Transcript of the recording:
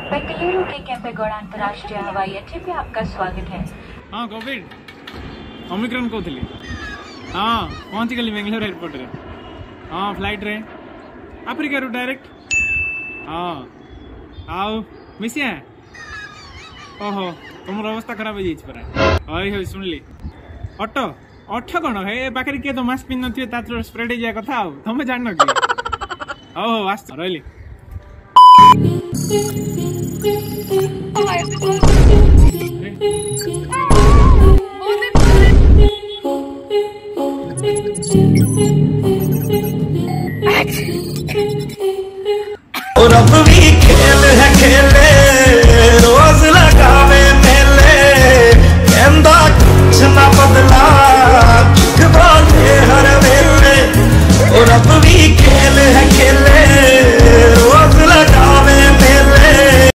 बेंगलुरु के केम्पेगौड़ अंतर्राष्ट्रीय हवाई अड्डे पे आपका स्वागत है। हाँ कोविड ओमिक्रॉन कहते हाँ पहुँची गली बेंगलोर एयरपोर्ट रे हाँ फ्लाइट रे अफ्रिका रू डायरेक्ट हाँ आओ मिसिया ओहो तुम अवस्था खराब हो जाए शुणिली अटो अठ कौन है पाखे किए तो मास्क पिन थे स्प्रेड हो जाए कथा तुम जान कि हो आस रही